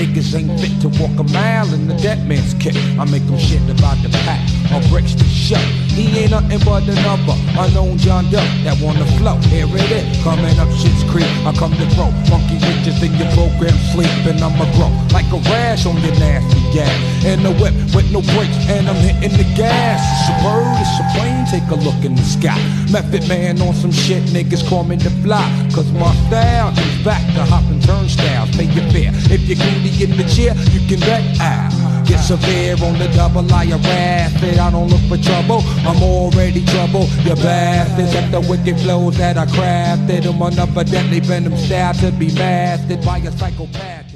Niggas ain't fit to walk a mile in the dead man's kit. I make them shit about the pack or bricks to show. He ain't nothing but another unknown John Doe that wanna flow. Here it is, coming up shit's creek. I come to throw funky riches in your program sleep, and I'ma grow like a rash on your nasty gas. In the whip with no brakes, and I'm hitting the gas. It's a bird, it's a plane, take a look in the sky. Method man on some shit, niggas call me the fly. Cause my style comes back to hopping turnstiles. Pay your fare, if you're greedy in the chair, you can bet out. Get severe on the double, I harass it. I don't look for trouble, I'm already trouble. You bastards at the wicked flows that I crafted. I'm another deadly venom style to be mastered by a psychopath.